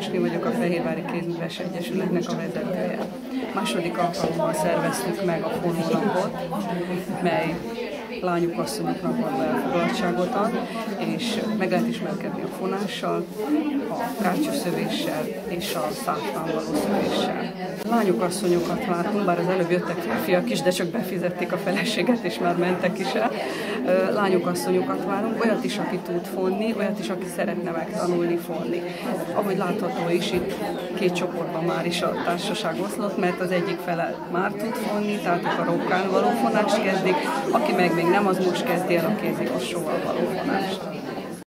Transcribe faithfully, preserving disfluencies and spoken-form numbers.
Piroski vagyok, a Fehérvári Kézműves Egyesületnek a vezetője. Második alkalommal szerveztük meg a fonónapot, mely lányok, asszonyoknak való elfoglaltságot ad, és meg lehet ismerkedni a fonással, a kártyaszövéssel és a száfán való szövéssel. Lányok, asszonyokat látunk, bár az előbb jöttek férfiak is, de csak befizették a feleséget, és már mentek is el. Lányok, asszonyokat várunk, olyat is, aki tud fonni, olyat is, aki szeretne megtanulni fonni. Ahogy látható is, itt két csoportban már is a társaság oszlott, mert az egyik fele már tud fonni, tehát ők a rokkán való fonást kezdik, aki meg még nem, az most kezdi el a kézigosóval való fonást.